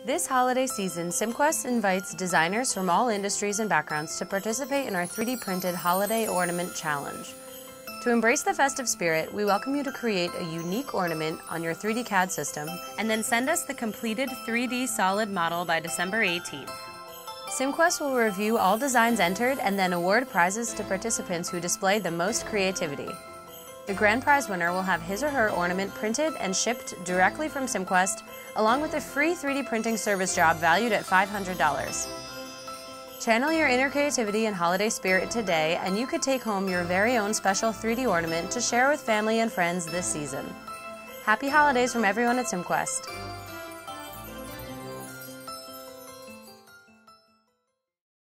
This holiday season, Cimquest invites designers from all industries and backgrounds to participate in our 3D printed Holiday Ornament Challenge. To embrace the festive spirit, we welcome you to create a unique ornament on your 3D CAD system and then send us the completed 3D solid model by December 18th. Cimquest will review all designs entered and then award prizes to participants who display the most creativity. The grand prize winner will have his or her ornament printed and shipped directly from Cimquest, along with a free 3D printing service job valued at $500. Channel your inner creativity and holiday spirit today, and you could take home your very own special 3D ornament to share with family and friends this season. Happy holidays from everyone at Cimquest.